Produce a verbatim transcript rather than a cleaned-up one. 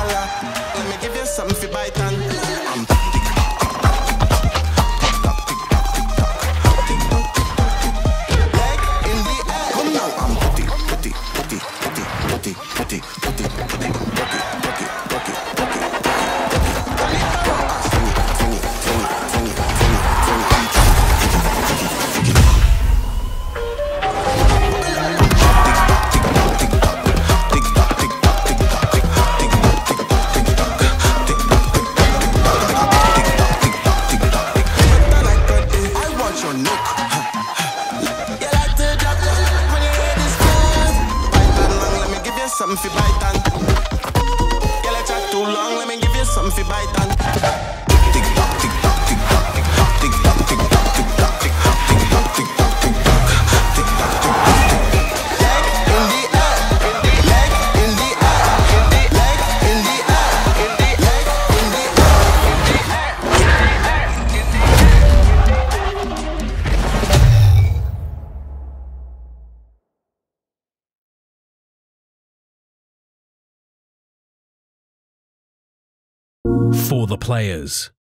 dollar. Let me give you something for bite on. I'm leg in the air. Come now, I'm putty, putty, putty, putty, putty, putty, putty, putty, putty, putty, putty, putty. Something for bite on. Yeah, let's chat too long. Let me give you something for bite on. Tick tock, tick tock, tick tock, tick tock, tick tock, tick tock, tick tock, tick tock, tick tock, tick tock, tick tock, tick tock, tick tock. Leg in the air, leg in the air, leg in the air, leg in the For the players.